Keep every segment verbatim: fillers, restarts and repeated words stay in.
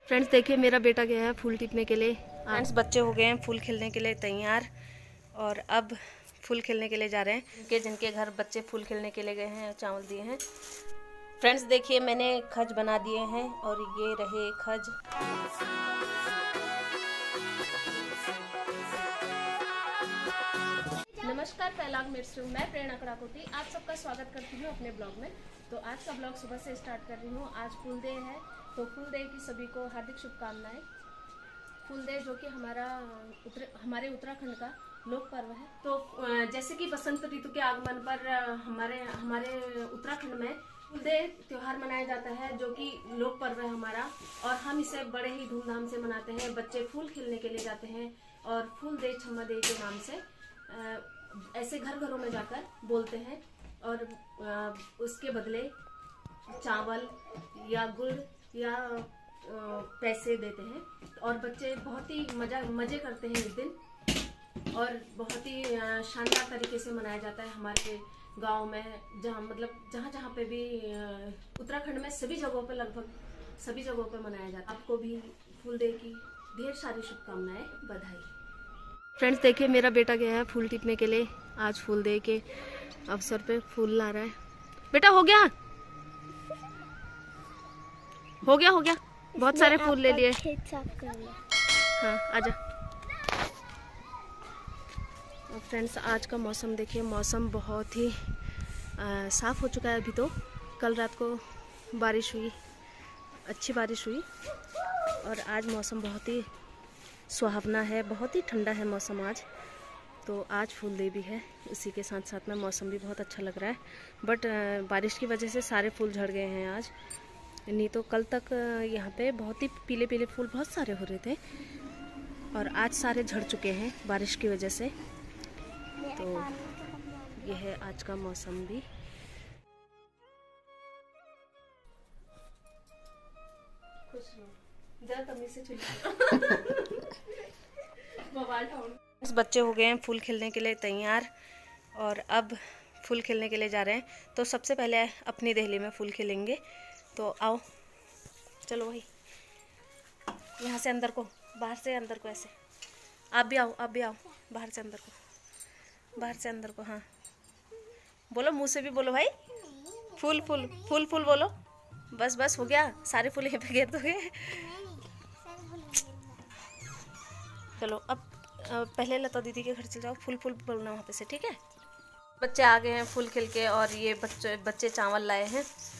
Friends देखिए मेरा बेटा गया है फूल टिपने के लिए। फ्रेंड्स बच्चे हो गए हैं फूल खेलने के लिए तैयार और अब फूल खेलने के लिए जा रहे हैं। जिनके जिनके घर बच्चे फूल खेलने के लिए गए हैं चावल दिए हैं। फ्रेंड्स देखिए मैंने खज बना दिए हैं और ये रहे खज। नमस्कार फैलाग मिर्च हूँ मैं प्रेरणा कड़ाकोटी, आप सबका स्वागत करती हूँ अपने ब्लॉग में। तो आज का ब्लॉग सुबह से स्टार्ट कर रही हूँ। आज फूल डे है तो फूल डे की सभी को हार्दिक शुभकामनाएं। फूल डे जो कि हमारा उत्तर हमारे उत्तराखंड का लोक पर्व है। तो जैसे कि बसंत ऋतु के आगमन पर हमारे हमारे उत्तराखंड में फूल डे त्योहार मनाया जाता है जो कि लोक पर्व है हमारा, और हम इसे बड़े ही धूमधाम से मनाते हैं। बच्चे फूल खेलने के लिए जाते हैं और फूल दे छम्मा दे के नाम से ऐसे घर घरों में जाकर बोलते हैं और उसके बदले चावल या गुड़ या पैसे देते हैं और बच्चे बहुत ही मजा मजे करते हैं इस दिन। और बहुत ही शानदार तरीके से मनाया जाता है हमारे गांव में, जहाँ मतलब जहाँ जहाँ पे भी उत्तराखंड में सभी जगहों पे लगभग सभी जगहों पे मनाया जाता है। आपको भी फूल डे की ढेर सारी शुभकामनाएं, बधाई। फ्रेंड्स देखिए मेरा बेटा गया है फूल टिपने के लिए। आज फूल डे के अवसर पे फूल ला रहा है। बेटा हो गया हो गया हो गया बहुत सारे फूल ले लिए। हाँ आजा। और फ्रेंड्स आज का मौसम देखिए, मौसम बहुत ही आ, साफ हो चुका है अभी तो। कल रात को बारिश हुई, अच्छी बारिश हुई और आज मौसम बहुत ही सुहावना है, बहुत ही ठंडा है मौसम आज। तो आज फूल डे भी है, इसी के साथ साथ में मौसम भी बहुत अच्छा लग रहा है। बट बारिश की वजह से सारे फूल झड़ गए हैं आज, नहीं तो कल तक यहाँ पे बहुत ही पीले पीले फूल बहुत सारे हो रहे थे और आज सारे झड़ चुके हैं बारिश की वजह से। तो यह है आज का मौसम भी। खुश बच्चे हो गए हैं फूल खेलने के लिए तैयार और अब फूल खेलने के लिए जा रहे हैं। तो सबसे पहले अपनी देहली में फूल खेलेंगे। तो आओ चलो भाई, यहाँ से अंदर को, बाहर से अंदर को, ऐसे आप भी आओ, आप भी आओ, बाहर से अंदर को, बाहर से अंदर को। हाँ बोलो, मुँह से भी बोलो भाई, फूल फूल फूल फूल बोलो। बस बस हो गया, सारे फूल यहाँ पे गिर दोगे। चलो अब पहले लता दीदी के घर चले जाओ, फूल फूल बोलना वहाँ पे से, ठीक है। बच्चे आ गए हैं फूल खेल के और ये बच्चे बच्चे चावल लाए हैं।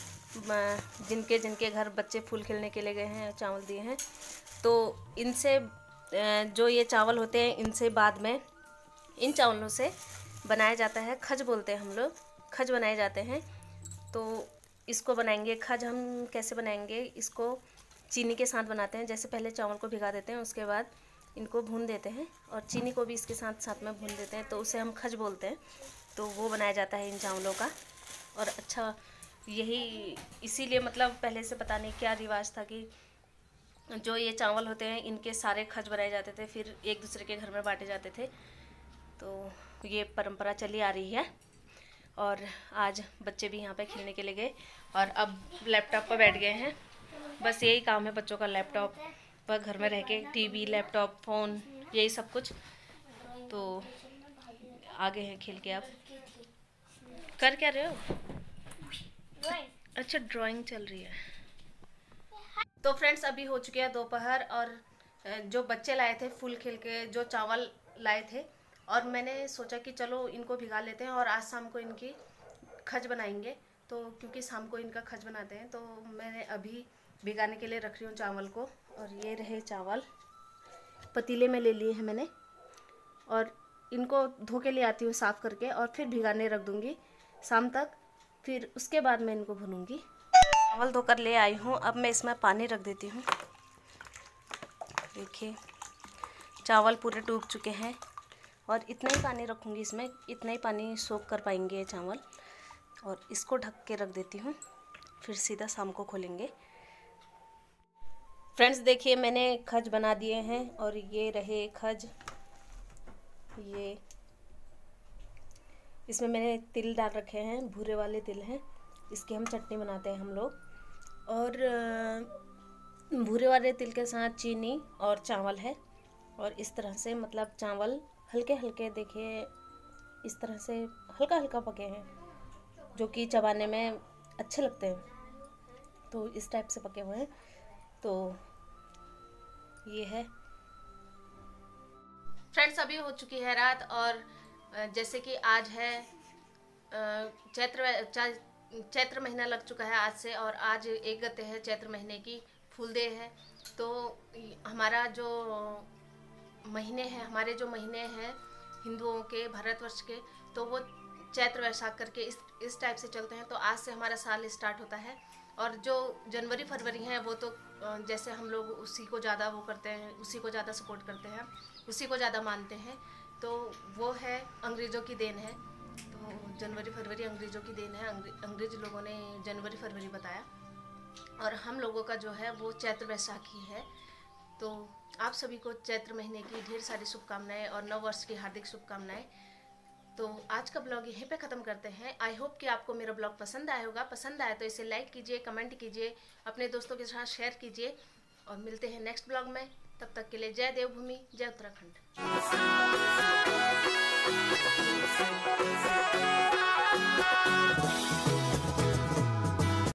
जिनके जिनके घर बच्चे फूल खेलने के लिए गए हैं चावल दिए हैं। तो इनसे जो ये चावल होते हैं इनसे बाद में इन चावलों से बनाया जाता है खज, बोलते हैं हम लोग, खज बनाए जाते हैं। तो इसको बनाएंगे खज। हम कैसे बनाएंगे इसको, चीनी के साथ बनाते हैं। जैसे पहले चावल को भिगा देते हैं, उसके बाद इनको भून देते हैं और चीनी को भी इसके साथ साथ में भून देते हैं, तो उसे हम खज बोलते हैं। तो वो बनाया जाता है इन चावलों का। और अच्छा यही इसीलिए मतलब पहले से पता नहीं क्या रिवाज था कि जो ये चावल होते हैं इनके सारे खज बनाए जाते थे, फिर एक दूसरे के घर में बांटे जाते थे। तो ये परंपरा चली आ रही है। और आज बच्चे भी यहाँ पे खेलने के लिए गए और अब लैपटॉप पर बैठ गए हैं। बस यही काम है बच्चों का, लैपटॉप पर घर में रह के टीवी, लैपटॉप, फ़ोन, यही सब कुछ। तो आगे हैं खेल के। आप कर क्या रहे हो? अच्छा ड्राइंग चल रही है। तो फ्रेंड्स अभी हो चुके हैं दोपहर और जो बच्चे लाए थे फूल खेल के, जो चावल लाए थे, और मैंने सोचा कि चलो इनको भिगा लेते हैं और आज शाम को इनकी खज बनाएंगे। तो क्योंकि शाम को इनका खज बनाते हैं तो मैंने अभी भिगाने के लिए रख रही हूँ चावल को। और ये रहे चावल, पतीले में ले लिए हैं मैंने और इनको धो के ले आती हूँ साफ़ करके और फिर भिगाने रख दूँगी शाम तक। फिर उसके बाद मैं इनको भूनूंगी। चावल धोकर ले आई हूँ, अब मैं इसमें पानी रख देती हूँ। देखिए चावल पूरे डूब चुके हैं और इतना ही पानी रखूँगी इसमें, इतना ही पानी सोख कर पाएंगे ये चावल। और इसको ढक के रख देती हूँ, फिर सीधा शाम को खोलेंगे। फ्रेंड्स देखिए मैंने खज बना दिए हैं और ये रहे खज। ये इसमें मैंने तिल डाल रखे हैं, भूरे वाले तिल हैं, इसकी हम चटनी बनाते हैं हम लोग। और भूरे वाले तिल के साथ चीनी और चावल है। और इस तरह से मतलब चावल हल्के हल्के देखिए इस तरह से हल्का हल्का पके हैं, जो कि चबाने में अच्छे लगते हैं। तो इस टाइप से पके हुए हैं। तो ये है फ्रेंड्स, अभी हो चुकी है रात और जैसे कि आज है चैत्र चैत्र महीना लग चुका है आज से, और आज एक गते है चैत्र महीने की, फूलदेव है। तो हमारा जो महीने हैं हमारे जो महीने हैं हिंदुओं के, भारतवर्ष के, तो वो चैत्र वैशाख करके इस इस टाइप से चलते हैं। तो आज से हमारा साल स्टार्ट होता है। और जो जनवरी फरवरी हैं वो तो जैसे हम लोग उसी को ज़्यादा वो करते हैं, उसी को ज़्यादा सपोर्ट करते हैं, उसी को ज़्यादा मानते हैं। तो वो है अंग्रेज़ों की देन है। तो जनवरी फरवरी अंग्रेज़ों की देन है। अंग्रेज लोगों ने जनवरी फरवरी बताया, और हम लोगों का जो है वो चैत्र वैशाखी है। तो आप सभी को चैत्र महीने की ढेर सारी शुभकामनाएं और नव वर्ष की हार्दिक शुभकामनाएं। तो आज का ब्लॉग यहीं पे ख़त्म करते हैं। आई होप कि आपको मेरा ब्लॉग पसंद आया होगा। पसंद आया तो इसे लाइक कीजिए, कमेंट कीजिए, अपने दोस्तों के साथ शेयर कीजिए, और मिलते हैं नेक्स्ट ब्लॉग में। तब तक के लिए जय देवभूमि, जय उत्तराखंड।